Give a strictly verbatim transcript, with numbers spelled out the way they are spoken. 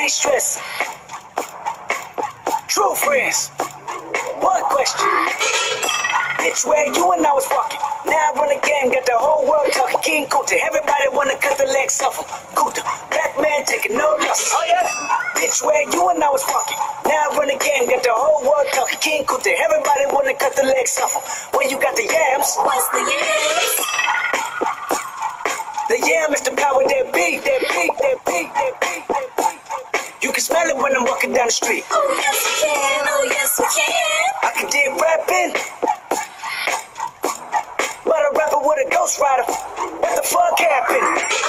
stress. True friends. One question. Bitch, where you and I was walking. Now I run the game, got the whole world talking. King Kunta, everybody wanna cut the legs off him. Kunta, black man taking no losses. Oh yeah. Bitch, where you and I was walking. Now I run the game, got the whole world talking. King Kunta, everybody wanna cut the legs off him. When you got the yams. What's the yams? The yam is the power that beat, that beat, that beat, that beat, that beat. You can smell it when I'm walking down the street. Oh yes we can, oh yes we can. I can dig rapping, but a rapper with a ghost rider. What the fuck happened?